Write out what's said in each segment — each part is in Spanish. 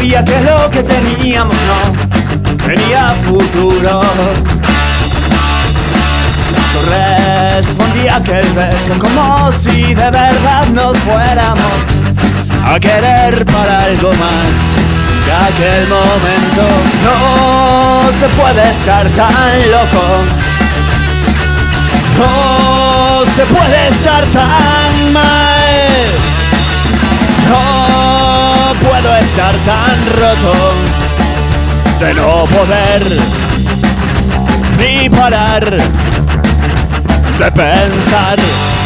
sabía que lo que teníamos no tenía futuro. Correspondí a aquel beso como si de verdad nos fuéramos a querer para algo más que aquel momento. No se puede estar tan loco, no se puede estar tan mal, no puedo estar tan roto de no poder ni parar de pensar.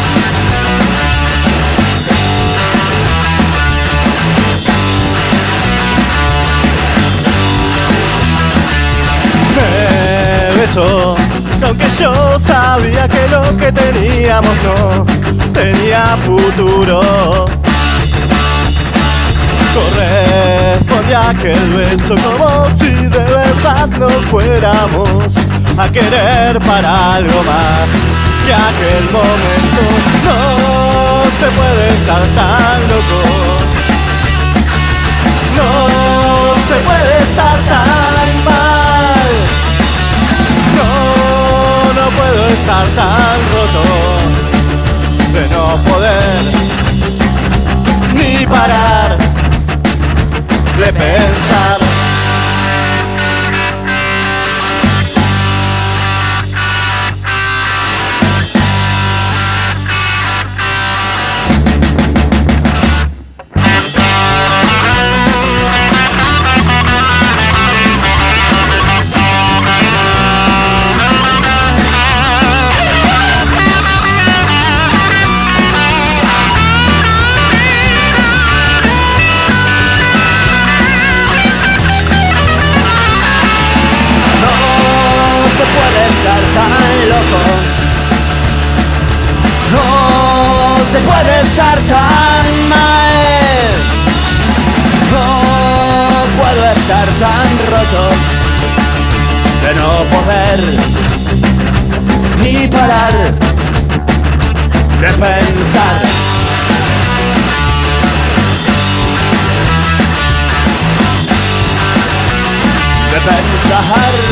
Me besó, aunque yo sabía que lo que teníamos no tenía futuro. Correspondí a aquel beso como si de verdad nos fuéramos a querer para algo más que aquel momento. No se puede estar tan loco, no se puede estar tan mal, no puedo estar tan roto de no poder ni parar de pensar. Tan loco, no se puede estar tan mal, no puedo estar tan roto de no poder ni parar de pensar. De pensar.